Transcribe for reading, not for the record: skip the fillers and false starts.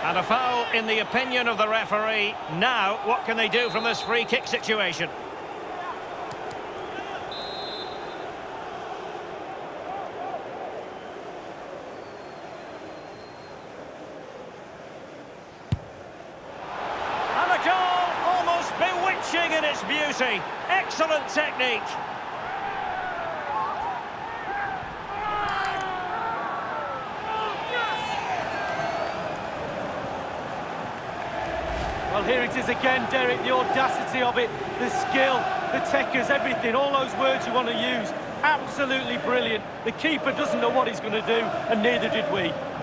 And a foul in the opinion of the referee. Now, what can they do from this free kick situation? And a goal, almost bewitching in its beauty. Excellent technique. Well, here it is again, Derek, the audacity of it, the skill, the techers, everything, all those words you want to use. Absolutely brilliant. The keeper doesn't know what he's going to do, and neither did we.